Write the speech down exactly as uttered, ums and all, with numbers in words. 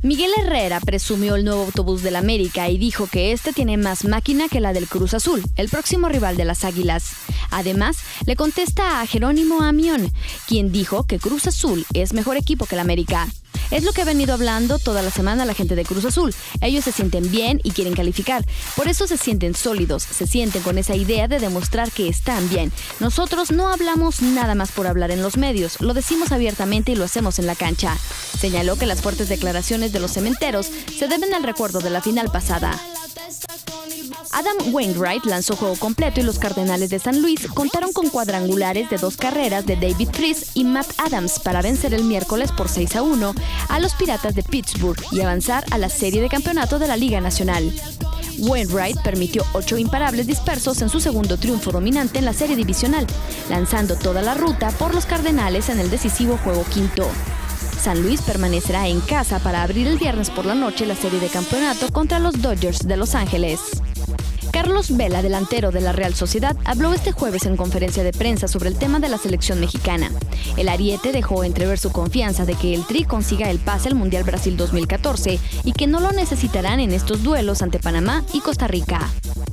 Miguel Herrera presumió el nuevo autobús del América y dijo que este tiene más máquina que la del Cruz Azul, el próximo rival de las Águilas. Además, le contesta a Jerónimo Amión, quien dijo que Cruz Azul es mejor equipo que el América. Es lo que ha venido hablando toda la semana la gente de Cruz Azul. Ellos se sienten bien y quieren calificar. Por eso se sienten sólidos, se sienten con esa idea de demostrar que están bien. Nosotros no hablamos nada más por hablar en los medios, lo decimos abiertamente y lo hacemos en la cancha. Señaló que las fuertes declaraciones de los cementeros se deben al recuerdo de la final pasada. Adam Wainwright lanzó juego completo y los Cardenales de San Luis contaron con cuadrangulares de dos carreras de David Freese y Matt Adams para vencer el miércoles por seis a uno a los Piratas de Pittsburgh y avanzar a la serie de campeonato de la Liga Nacional. Wainwright permitió ocho imparables dispersos en su segundo triunfo dominante en la serie divisional, lanzando toda la ruta por los Cardenales en el decisivo juego quinto. San Luis permanecerá en casa para abrir el viernes por la noche la serie de campeonato contra los Dodgers de Los Ángeles. Carlos Vela, delantero de la Real Sociedad, habló este jueves en conferencia de prensa sobre el tema de la selección mexicana. El ariete dejó entrever su confianza de que el Tri consiga el pase al Mundial Brasil dos mil catorce y que no lo necesitarán en estos duelos ante Panamá y Costa Rica.